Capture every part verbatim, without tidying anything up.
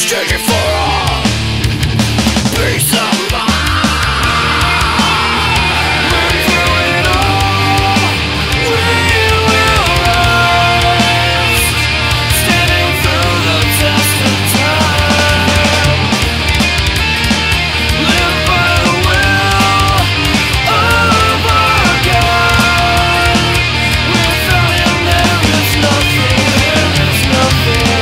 exchange it for a peace of mind. When through it all, we will rise, standing through the test of time. Live by the will of our God. Without him there is nothing, there is nothing.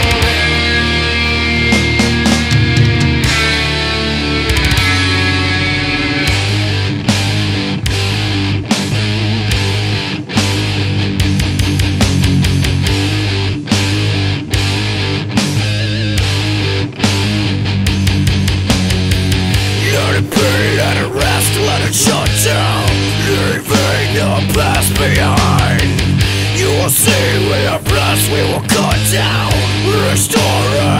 Let it be, let it rest, let it shut down, leaving the past behind. You will see we are blessed, we will cut down, restore